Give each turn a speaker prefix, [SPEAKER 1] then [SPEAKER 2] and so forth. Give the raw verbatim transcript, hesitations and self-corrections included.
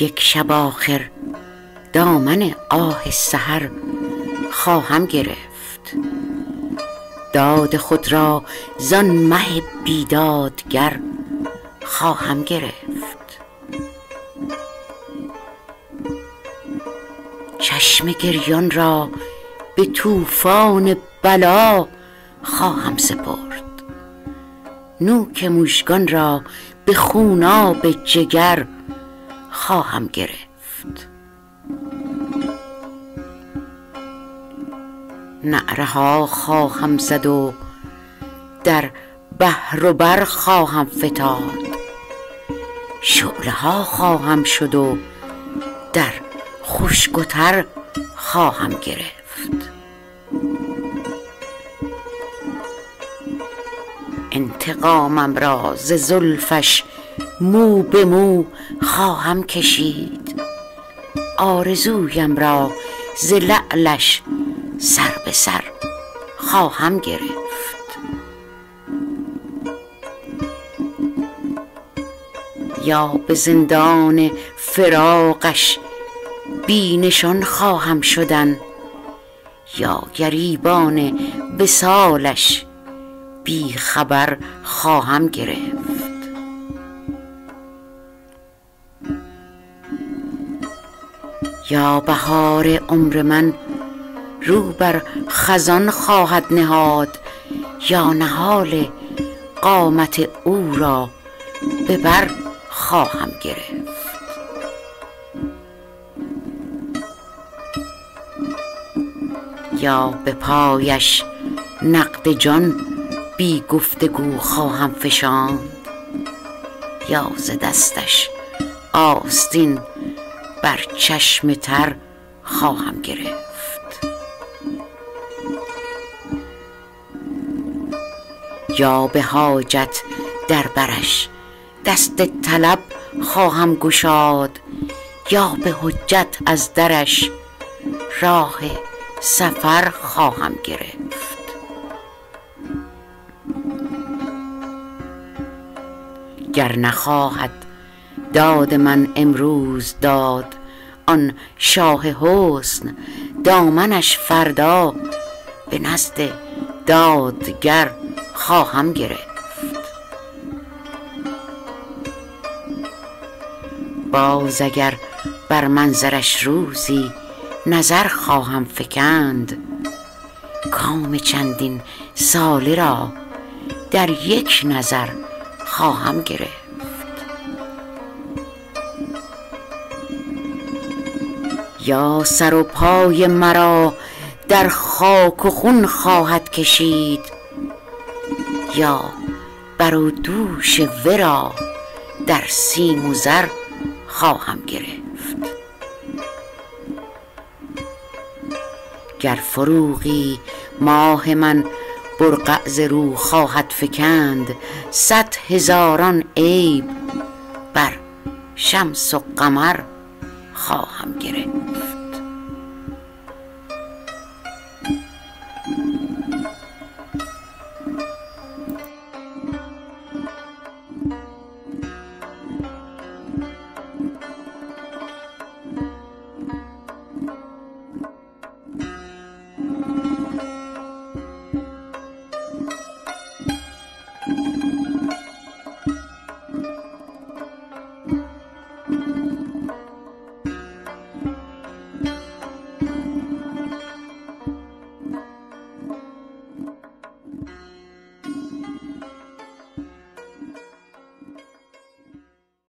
[SPEAKER 1] یک شب آخر دامن آه سحر خواهم گرفت، داد خود را زان مه بیدادگر خواهم گرفت. چشم گریان را به طوفان بلا خواهم سپرد، نوک مژگان را به خوناب جگر خواهم گرفت. نعره ها خواهم زد و در بحر و بر خواهم فتاد، شعله ها خواهم شد و در خشک و تر خواهم گرفت. انتقامم را ز زلفش مو به مو خواهم کشید، آرزویم را ز لعلش سر به سر خواهم گرفت. یا به زندان فراقش بی نشان خواهم شدن، یا گریبان وصالش بی خبر خواهم گرفت. یا بهار عمر من رو بر خزان خواهد نهاد، یا نهال قامت او را به بر خواهم گرفت. یا به پایش نقد جان بی گفتگو خواهم فشاند، یا ز دستش آستین بر چشم تر خواهم گرفت. یا به حاجت در برش دست طلب خواهم گشاد، یا به حجت از درش راه سفر خواهم گرفت. گر نخواهد داد من امروز داد آن شاه حسن، دامنش فردا به نزد دادگر خواهم گرفت. باز اگر بر منظرش روزی نظر خواهم فکند، کام چندین ساله را در یک نظر خواهم گرفت. یا سر و پای مرا در خاک و خون خواهد کشید، یا بر و دوش ورا در سیم و زر خواهم گرفت. گر فروغی ماه من برقع ز رو خواهد فکند، صد هزاران عیب بر شمس و قمر خواهم گرفت.